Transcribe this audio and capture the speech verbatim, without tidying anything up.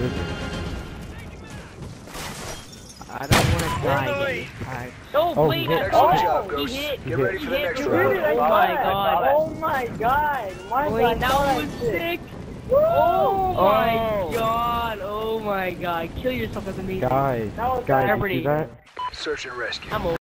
is it? I don't want to die. Right. Oh, Oh, wait, he hit. oh, Job, he Ghost. hit. Get ready He for the hit. next He round. hit. Oh my god. Oh my god. My Wait, god, that was sick. Oh my Oh. god. Oh my god. Kill yourself as a meat. Guys, That was guys, bad. you see that? Search and rescue. I'm over.